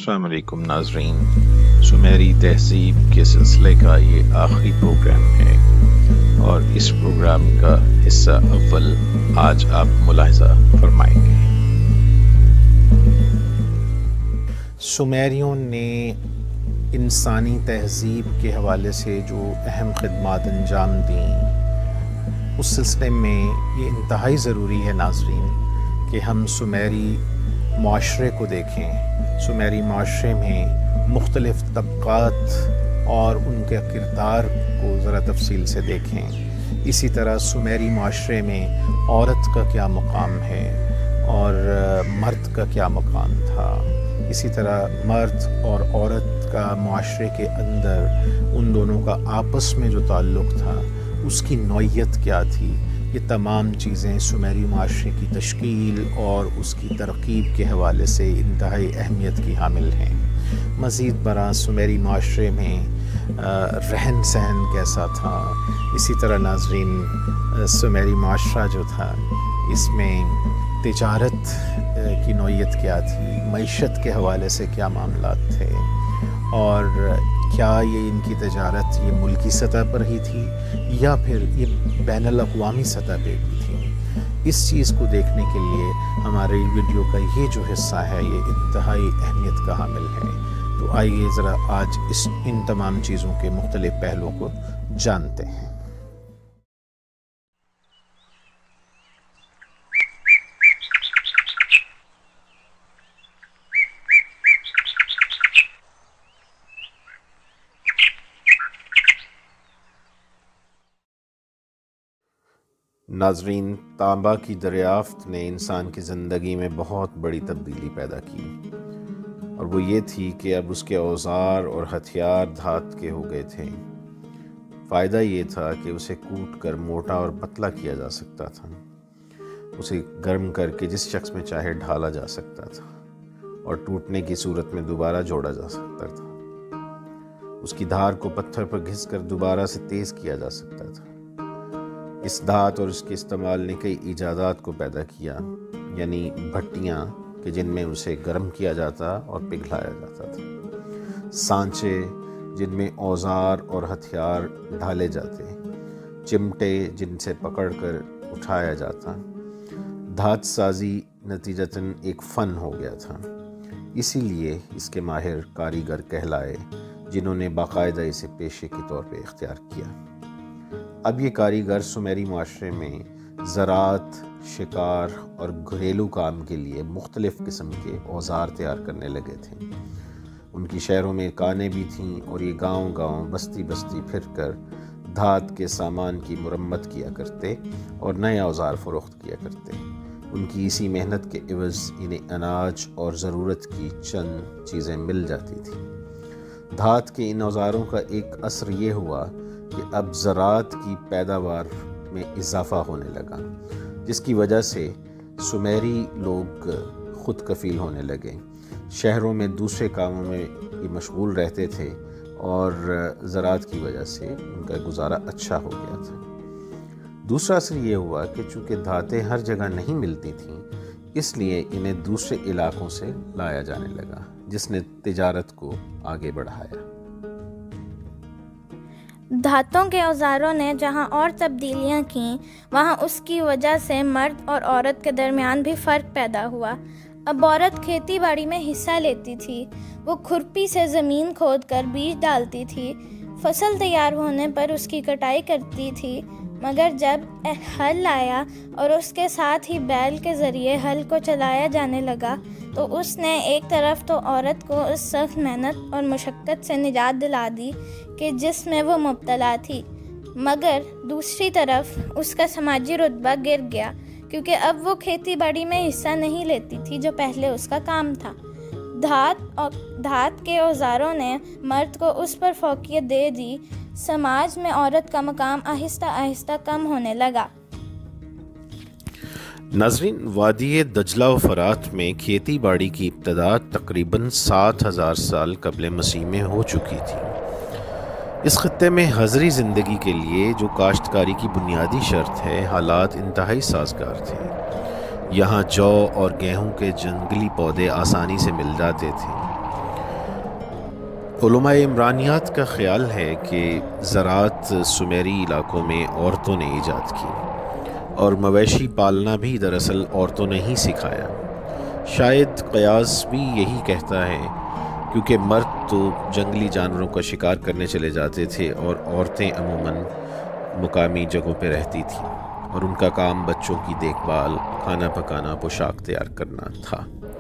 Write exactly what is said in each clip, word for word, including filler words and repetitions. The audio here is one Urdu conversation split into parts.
अस्सलाम वालेकुम नाजरीन, सुमेरी तहज़ीब के सिलसिले का ये आखिरी प्रोग्राम है और इस प्रोग्राम का हिस्सा अव्वल आज आप मुलाहिज़ा फरमाएंगे। सुमेरियों ने इंसानी तहज़ीब के हवाले से जो अहम खिदमात अंजाम दी, उस सिलसिले में ये इंतहाई ज़रूरी है नाजरीन कि हम सुमेरी माशरे को देखें। सुमेरी माशरे में मुख्तलिफ़ तबक़ात और उनके किरदार को ज़रा तफसील से देखें। इसी तरह सुमेरी माशरे में औरत का क्या मकाम है और मर्द का क्या मकाम था। इसी तरह मर्द और औरत का माशरे के अंदर उन दोनों का आपस में जो ताल्लुक़ था, उसकी नौइयत क्या थी। ये तमाम चीज़ें सुमेरी माशरे की तश्कील और उसकी तरकीब के हवाले से इंतहाई अहमियत की हामिल हैं। मज़ीद बरा सुमेरी माशरे में रहन सहन कैसा था। इसी तरह नाजरीन सुमेरी माशरा जो था, इसमें तिजारत की नौइयत क्या थी, मईशत के हवाले से क्या मामलात थे और क्या ये इनकी तजारत ये मुल्की सतह पर ही थी या फिर ये बैनुल अक़वामी सतह पे भी थी। इस चीज़ को देखने के लिए हमारे वीडियो का ये जो हिस्सा है ये इंतहाई अहमियत का हामिल है। तो आइए ज़रा आज इस इन तमाम चीज़ों के मुख्तलिफ़ पहलुओं को जानते हैं। नाजरीन, तांबा की दरियाफ्त ने इंसान की ज़िंदगी में बहुत बड़ी तब्दीली पैदा की और वो ये थी कि अब उसके औज़ार और हथियार धात के हो गए थे। फ़ायदा ये था कि उसे कूट कर मोटा और पतला किया जा सकता था, उसे गर्म करके जिस शख्स में चाहे ढाला जा सकता था और टूटने की सूरत में दोबारा जोड़ा जा सकता था। उसकी धार को पत्थर पर घिस कर दोबारा से तेज़ किया जा सकता था। इस धात और उसके इस्तेमाल ने कई इजादात को पैदा किया, यानी भट्टियाँ कि जिनमें उसे गर्म किया जाता और पिघलाया जाता था, सांचे जिनमें औजार और हथियार ढाले जाते, चिमटे जिनसे पकड़कर उठाया जाता। धात साजी नतीजतन एक फ़न हो गया था, इसीलिए इसके माहिर कारीगर कहलाए जिन्होंने बाकायदा इसे पेशे के तौर पे इख्तियार किया। अब ये कारीगर सुमेरी माशरे में ज़राअत, शिकार और घरेलू काम के लिए मुख्तलिफ़ किस्म के औज़ार तैयार करने लगे थे। उनकी शहरों में कानें भी थीं और ये गांव गांव बस्ती बस्ती फिर कर धात के सामान की मुरम्मत किया करते और नए औज़ार फ़रोख्त किया करते। उनकी इसी मेहनत के इवज़ इन्हें अनाज और ज़रूरत की चंद चीज़ें मिल जाती थीं। धात के इन औज़ारों का एक असर ये हुआ कि अब ज़राअत की पैदावार में इजाफ़ा होने लगा, जिसकी वजह से सुमेरी लोग ख़ुद कफ़ील होने लगे। शहरों में दूसरे कामों में ये मशगूल रहते थे और ज़राअत की वजह से उनका गुजारा अच्छा हो गया था। दूसरा असर ये हुआ कि चूँकि धातें हर जगह नहीं मिलती थीं, इसलिए इन्हें दूसरे इलाक़ों से लाया जाने लगा, जिसने तिजारत को आगे बढ़ाया। धातों के औज़ारों ने जहाँ और तब्दीलियाँ कीं, वहाँ उसकी वजह से मर्द और औरत के दरमियान भी फ़र्क पैदा हुआ। अब औरत खेती बाड़ी में हिस्सा लेती थी, वो खुरपी से ज़मीन खोद कर बीज डालती थी, फसल तैयार होने पर उसकी कटाई करती थी। मगर जब हल आया और उसके साथ ही बैल के ज़रिए हल को चलाया जाने लगा, तो उसने एक तरफ तो औरत को उस सख्त मेहनत और मुशक्क़त से निजात दिला दी कि जिसमें वो मुब्तला थी, मगर दूसरी तरफ उसका समाजी रुतबा गिर गया, क्योंकि अब वो खेती बाड़ी में हिस्सा नहीं लेती थी जो पहले उसका काम था। धात और धात के औज़ारों ने मर्द को उस पर फौकियत दे दी। समाज में औरत का मकाम आहिस्ता आहिस्ता कम होने लगा। नाज़रीन, वादी दजला व फ़रात में खेती बाड़ी की इब्तदा तकरीबन सात हज़ार साल कबल मसीह में हो चुकी थी। इस खत्ते में हज़री ज़िंदगी के लिए जो काश्तकारी की बुनियादी शर्त है, हालात इंतहाई साजगार थे। यहाँ जौ और गेहूँ के जंगली पौधे आसानी से मिल जाते थे। علماء عمرانیات کا خیال ہے کہ زراعت سمیری علاقوں میں عورتوں نے ایجاد کی اور مویشی پالنا بھی دراصل عورتوں نے ہی سکھایا۔ شاید قیاس بھی یہی کہتا ہے، کیونکہ مرد تو جنگلی جانوروں کا شکار کرنے چلے جاتے تھے اور عورتیں عموماً مقامی جگہوں پہ رہتی تھیں اور ان کا کام بچوں کی دیکھ بھال، کھانا پکانا، پوشاک تیار کرنا تھا۔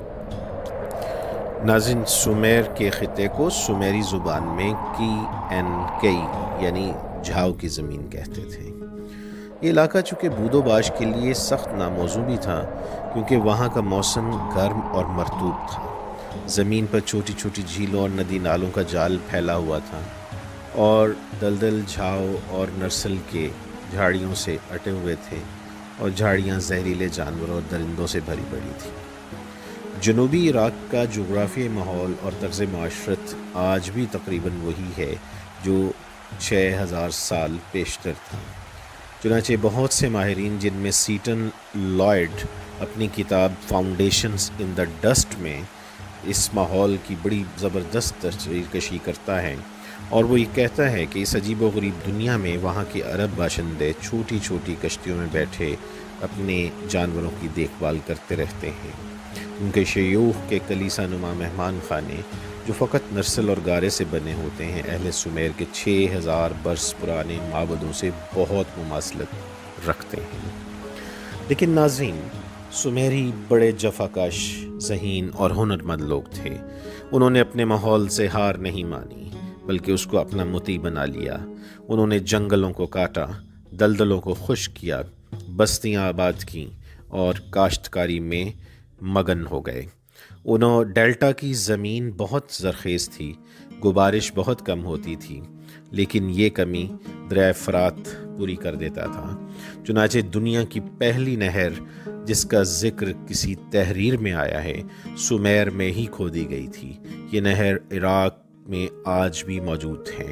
ناظرین، سومیر کے خطے کو سومیری زبان میں کی این کئی یعنی جھاؤ کی زمین کہتے تھے۔ یہ علاقہ چونکہ بود و باش کے لیے سخت ناموزوں بھی تھا، کیونکہ وہاں کا موسم گرم اور مرطوب تھا۔ زمین پر چھوٹی چھوٹی جھیلوں اور ندی نالوں کا جال پھیلا ہوا تھا اور دلدل، جھاؤ اور نرسل کے جھاڑیوں سے اٹے ہوئے تھے، اور جھاڑیاں زہریلے جانوروں اور درندوں سے بھری پڑی تھیں۔ جنوبی عراق کا جغرافیائی ماحول اور طرز معاشرت آج بھی تقریباً وہی ہے جو چھ ہزار سال پیشتر تھا۔ چنانچہ بہت سے ماہرین، جن میں سیٹن لائڈ اپنی کتاب فاؤنڈیشنز ان دا ڈسٹ میں اس ماحول کی بڑی زبردست تصویر کشی کرتا ہے، اور وہ یہ کہتا ہے کہ اس عجیب و غریب دنیا میں وہاں کے عرب باشندے چھوٹی چھوٹی کشتیوں میں بیٹھے اپنے جانوروں کی دیکھ بھال کرتے رہتے ہیں۔ ان کے شیوخ کے کلیسا نما مہمان خانے، جو فقط نرسل اور گارے سے بنے ہوتے ہیں، اہل سومیر کے چھ ہزار برس پرانے معبدوں سے بہت مماثلت رکھتے ہیں۔ لیکن ناظرین، سومیری بڑے جفاکش، ذہین اور ہنرمند لوگ تھے۔ انہوں نے اپنے ماحول سے ہار نہیں مانی، بلکہ اس کو اپنا مطیع بنا لیا۔ انہوں نے جنگلوں کو کاٹا، دلدلوں کو خشک کیا، بستیاں آباد کیں اور کاشتکاری میں مگن ہو گئے۔ انہوں ڈیلٹا کی زمین بہت زرخیز تھی، گبارش بہت کم ہوتی تھی، لیکن یہ کمی دریائے فرات پوری کر دیتا تھا۔ چنانچہ دنیا کی پہلی نہر جس کا ذکر کسی تحریر میں آیا ہے، سومیر میں ہی کھودی گئی تھی۔ یہ نہر عراق میں آج بھی موجود ہے۔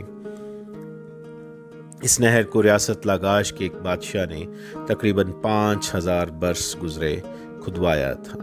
اس نہر کو ریاست لاگاش کے ایک بادشاہ نے تقریباً پانچ ہزار برس گزرے کھدوایا تھا۔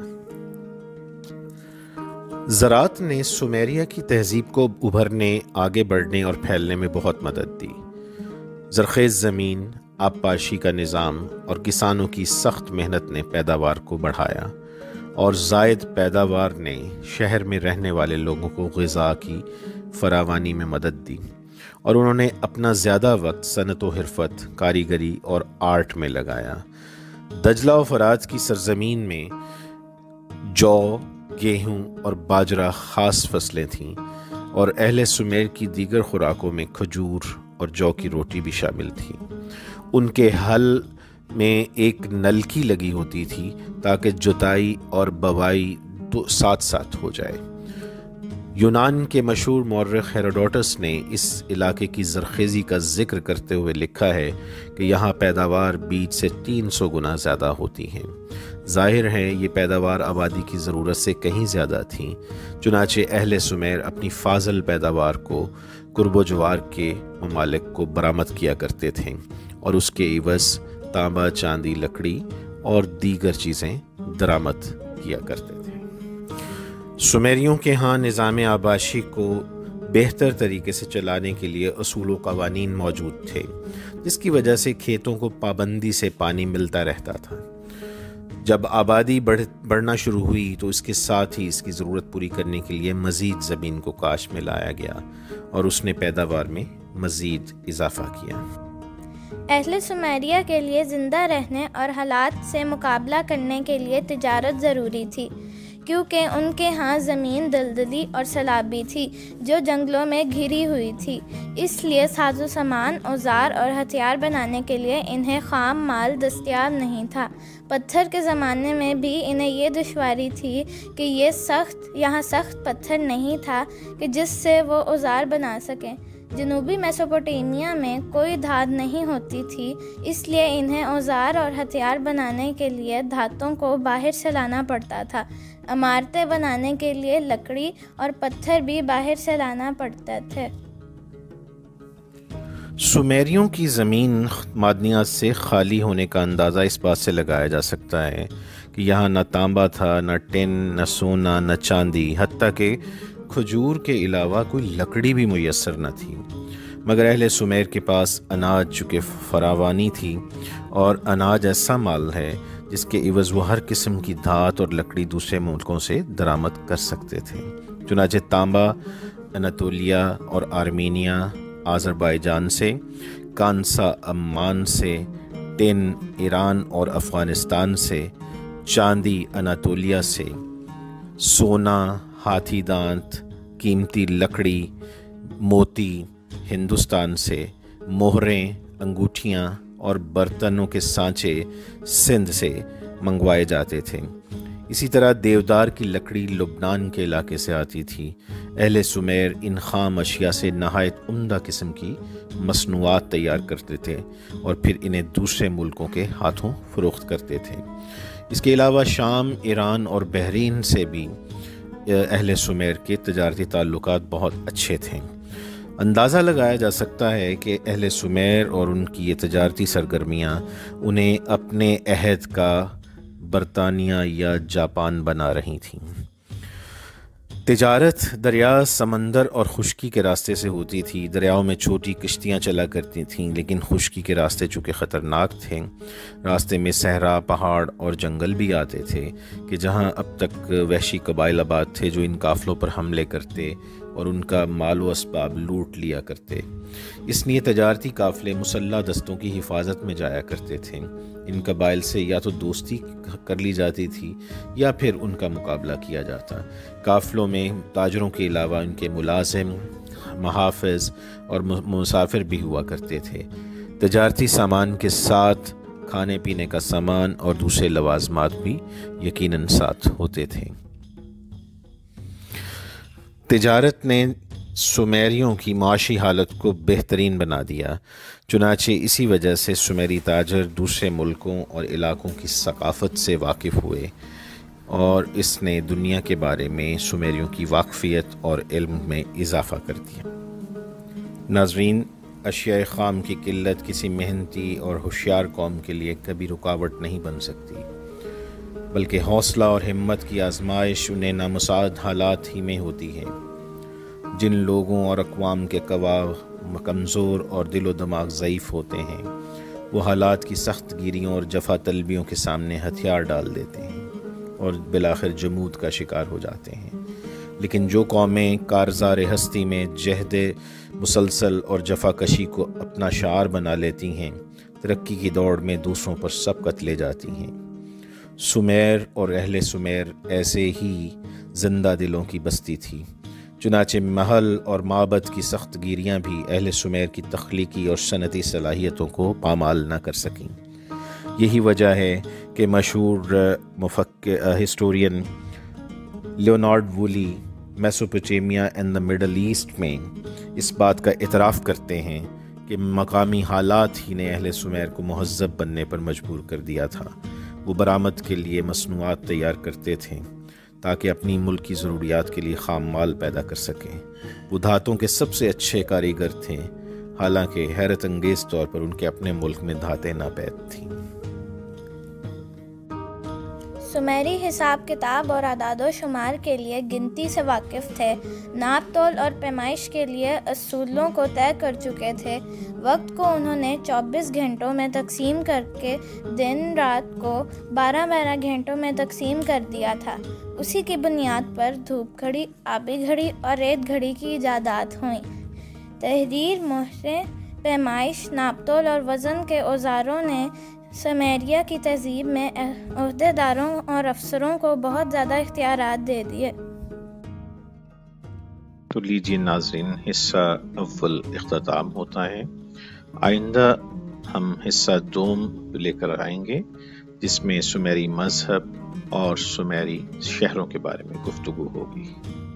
زراعت نے سومیریا کی تہذیب کو ابھرنے، آگے بڑھنے اور پھیلنے میں بہت مدد دی۔ زرخیز زمین، آبپاشی کا نظام اور کسانوں کی سخت محنت نے پیداوار کو بڑھایا، اور زائد پیداوار نے شہر میں رہنے والے لوگوں کو غذا کی فراوانی میں مدد دی، اور انہوں نے اپنا زیادہ وقت صنعت و حرفت، کاریگری اور آرٹ میں لگایا۔ دجلہ و فرات کی سرزمین میں جو، گیہوں اور باجرہ خاص فصلیں تھیں، اور اہل سومیر کی دیگر خوراکوں میں کھجور اور جو کی روٹی بھی شامل تھی۔ ان کے حل میں ایک نلکی لگی ہوتی تھی تاکہ جتائی اور بوائی دو ساتھ ساتھ ہو جائے۔ یونان کے مشہور مورخ ہیروڈوٹس نے اس علاقے کی زرخیزی کا ذکر کرتے ہوئے لکھا ہے کہ یہاں پیداوار بیج سے تین سو گنا زیادہ ہوتی ہیں۔ ظاہر ہے یہ پیداوار آبادی کی ضرورت سے کہیں زیادہ تھیں، چنانچہ اہل سومیر اپنی فاضل پیداوار کو قرب و جوار کے ممالک کو برآمد کیا کرتے تھے، اور اس کے عوض تانبا، چاندی، لکڑی اور دیگر چیزیں درآمد کیا کرتے تھے۔ سومیریوں کے ہاں نظام آباشی کو بہتر طریقے سے چلانے کے لیے اصول و قوانین موجود تھے، جس کی وجہ سے کھیتوں کو پابندی سے پانی ملتا رہتا تھا۔ جب آبادی بڑھ بڑھنا شروع ہوئی تو اس کے ساتھ ہی اس کی ضرورت پوری کرنے کے لیے مزید زمین کو کاش میں لایا گیا، اور اس نے پیداوار میں مزید اضافہ کیا۔ اہل سومیریا کے لیے زندہ رہنے اور حالات سے مقابلہ کرنے کے لیے تجارت ضروری تھی، کیونکہ ان کے ہاں زمین دلدلی اور سیلابی تھی جو جنگلوں میں گھری ہوئی تھی۔ اس لیے ساز و سامان، اوزار اور ہتھیار بنانے کے لیے انہیں خام مال دستیاب نہیں تھا۔ پتھر کے زمانے میں بھی انہیں یہ دشواری تھی کہ یہ سخت یہاں سخت پتھر نہیں تھا کہ جس سے وہ اوزار بنا سکیں۔ جنوبی میسوپوٹیمیا میں کوئی دھات نہیں ہوتی تھی، اس لیے انہیں اوزار اور ہتھیار بنانے کے لیے دھاتوں کو باہر سے لانا پڑتا تھا۔ عمارتیں بنانے کے لیے لکڑی اور پتھر بھی باہر سے لانا پڑتے تھے۔ سومیریوں کی زمین معدنیات سے خالی ہونے کا اندازہ اس بات سے لگایا جا سکتا ہے کہ یہاں نہ تانبا تھا، نہ ٹین، نہ سونا، نہ چاندی، حتیٰ کہ کھجور کے علاوہ کوئی لکڑی بھی میسر نہ تھی، مگر اہل سمیر کے پاس اناج چونکہ فراوانی تھی، اور اناج ایسا مال ہے جس کے عوض وہ ہر قسم کی دھات اور لکڑی دوسرے ملکوں سے درآمد کر سکتے تھے۔ چنانچہ تانبا اناتولیا اور آرمینیا آذربائیجان سے، کانسا عمان سے، ٹین ایران اور افغانستان سے، چاندی اناتولیا سے، سونا، ہاتھی دانت، قیمتی لکڑی، موتی ہندوستان سے، مہریں، انگوٹھیاں اور برتنوں کے سانچے سندھ سے منگوائے جاتے تھے۔ اسی طرح دیودار کی لکڑی لبنان کے علاقے سے آتی تھی۔ اہل سمیر ان خام اشیاء سے نہایت عمدہ قسم کی مصنوعات تیار کرتے تھے اور پھر انہیں دوسرے ملکوں کے ہاتھوں فروخت کرتے تھے۔ اس کے علاوہ شام، ایران اور بحرین سے بھی اہل سمیر کے تجارتی تعلقات بہت اچھے تھے۔ اندازہ لگایا جا سکتا ہے کہ اہل سمیر اور ان کی یہ تجارتی سرگرمیاں انہیں اپنے عہد کا برطانیہ یا جاپان بنا رہی تھیں۔ تجارت دریا، سمندر اور خشکی کے راستے سے ہوتی تھی۔ دریاؤں میں چھوٹی کشتیاں چلا کرتی تھیں، لیکن خشکی کے راستے چونکہ خطرناک تھے، راستے میں صحرا، پہاڑ اور جنگل بھی آتے تھے کہ جہاں اب تک وحشی قبائل آباد تھے جو ان قافلوں پر حملے کرتے اور ان کا مال و اسباب لوٹ لیا کرتے۔ اس لیے تجارتی قافلے مسلح دستوں کی حفاظت میں جایا کرتے تھے۔ ان قبائل سے یا تو دوستی کر لی جاتی تھی یا پھر ان کا مقابلہ کیا جاتا۔ قافلوں میں تاجروں کے علاوہ ان کے ملازم، محافظ اور مسافر بھی ہوا کرتے تھے۔ تجارتی سامان کے ساتھ کھانے پینے کا سامان اور دوسرے لوازمات بھی یقیناً ساتھ ہوتے تھے۔ تجارت نے سمیریوں کی معاشی حالت کو بہترین بنا دیا، چنانچہ اسی وجہ سے سمیری تاجر دوسرے ملکوں اور علاقوں کی ثقافت سے واقف ہوئے اور اس نے دنیا کے بارے میں سمیریوں کی واقفیت اور علم میں اضافہ کر دیا۔ ناظرین، اشیاء خام کی قلت کسی محنتی اور ہوشیار قوم کے لیے کبھی رکاوٹ نہیں بن سکتی، بلکہ حوصلہ اور ہمت کی آزمائش انہیں نامساعد حالات ہی میں ہوتی ہے۔ جن لوگوں اور اقوام کے قوا کمزور اور دل و دماغ ضعیف ہوتے ہیں، وہ حالات کی سخت گیریوں اور جفا طلبیوں کے سامنے ہتھیار ڈال دیتے ہیں اور بالآخر جمود کا شکار ہو جاتے ہیں۔ لیکن جو قومیں کارزار ہستی میں جہد مسلسل اور جفا کشی کو اپنا شعار بنا لیتی ہیں، ترقی کی دوڑ میں دوسروں پر سبقت لے جاتی ہیں۔ سمیر اور اہل سمیر ایسے ہی زندہ دلوں کی بستی تھی، چنانچہ محل اور معبد کی سخت گیریاں بھی اہل سمیر کی تخلیقی اور صنعتی صلاحیتوں کو پامال نہ کر سکیں۔ یہی وجہ ہے کہ مشہور مفکر historian Leonard Woolley Mesopotamia and the middle east میں اس بات کا اعتراف کرتے ہیں کہ مقامی حالات ہی نے اہل سمیر کو مہذب بننے پر مجبور کر دیا تھا۔ وہ برآمد کے لیے مصنوعات تیار کرتے تھے تاکہ اپنی ملک کی ضروریات کے لیے خام مال پیدا کر سکیں۔ وہ دھاتوں کے سب سے اچھے کاریگر تھے، حالانکہ حیرت انگیز طور پر ان کے اپنے ملک میں دھاتیں ناپید تھیں۔ سمیری حساب کتاب اور اعداد و شمار کے لیے گنتی سے واقف تھے، ناپ تول اور پیمائش کے لیے اصولوں کو طے کر چکے تھے۔ وقت کو انہوں نے چوبیس گھنٹوں میں تقسیم کر کے دن رات کو بارہ بارہ گھنٹوں میں تقسیم کر دیا تھا۔ اسی کی بنیاد پر دھوپ گھڑی، آبی گھڑی اور ریت گھڑی کی ایجادات ہوئیں۔ تحریر، مہریں، پیمائش، ناپ تول اور وزن کے اوزاروں نے سمیریہ کی تہذیب میں عہدے داروں اور افسروں کو بہت زیادہ اختیارات دے دیے۔ تو لیجیے ناظرین، حصہ اول اختتام ہوتا ہے۔ آئندہ ہم حصہ دوم لے کر آئیں گے، جس میں سمیری مذہب اور سمیری شہروں کے بارے میں گفتگو ہوگی۔